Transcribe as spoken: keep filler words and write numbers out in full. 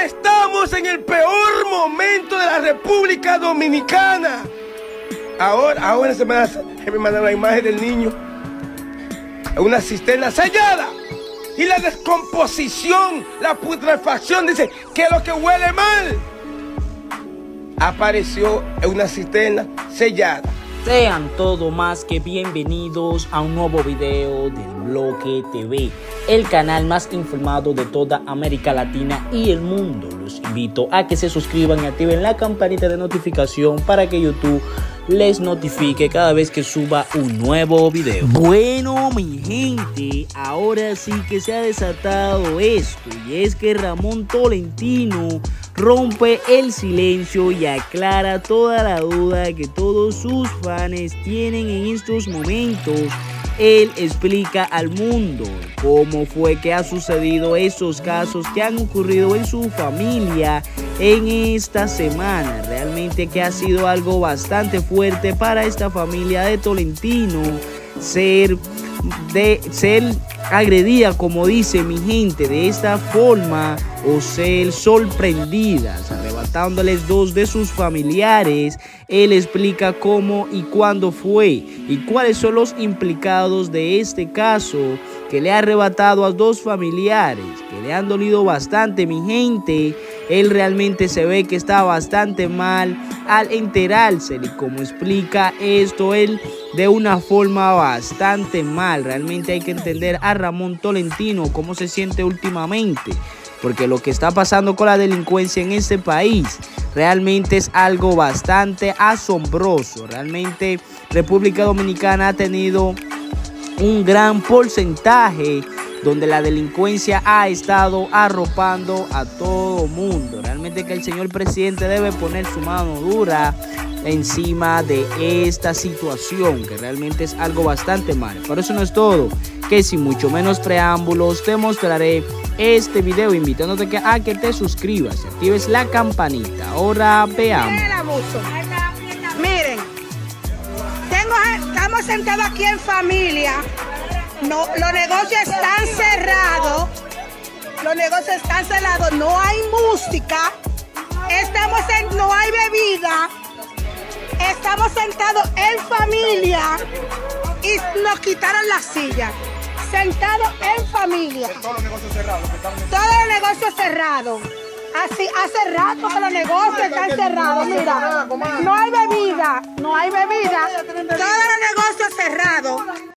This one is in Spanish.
estamos en el peor momento de la República Dominicana. Ahora, ahora se me, se me manda la imagen del niño en una cisterna sellada. Y la descomposición, la putrefacción, dice que es lo que huele mal. Apareció en una cisterna sellada. Sean todos más que bienvenidos a un nuevo video del Bloque T V, el canal más informado de toda América Latina y el mundo. Los invito a que se suscriban y activen la campanita de notificación para que YouTube les notifique cada vez que suba un nuevo video. Bueno, mi gente, ahora sí que se ha desatado esto, y es que Ramón Tolentino rompe el silencio y aclara toda la duda que todos sus fans tienen en estos momentos. Él explica al mundo cómo fue que ha sucedido esos casos que han ocurrido en su familia en esta semana. Realmente que ha sido algo bastante fuerte para esta familia de Tolentino ser de ser agredida, como dice mi gente, de esta forma, o ser sorprendidas, arrebatándoles dos de sus familiares. Él explica cómo y cuándo fue y cuáles son los implicados de este caso que le ha arrebatado a dos familiares que le han dolido bastante, mi gente. Él realmente se ve que está bastante mal al enterarse y como explica esto él de una forma bastante mal. Realmente hay que entender a Ramón Tolentino cómo se siente últimamente, porque lo que está pasando con la delincuencia en este país realmente es algo bastante asombroso. Realmente República Dominicana ha tenido un gran porcentaje donde la delincuencia ha estado arropando a todo mundo. Realmente que el señor presidente debe poner su mano dura encima de esta situación, que realmente es algo bastante mal. Pero eso no es todo, que sin mucho menos preámbulos te mostraré este video invitándote que, a que te suscribas y actives la campanita. Ahora veamos. Miren, tengo, estamos sentados aquí en familia. No, los negocios están cerrados, los negocios están cerrados, no hay música, estamos en, no hay bebida, estamos sentados en familia y nos quitaron la silla, sentados en familia. Todos los negocios cerrados. Todos los negocios cerrados. Así, hace rato que los negocios están cerrados, mira, no hay bebida, no hay bebida, todos los negocios cerrados.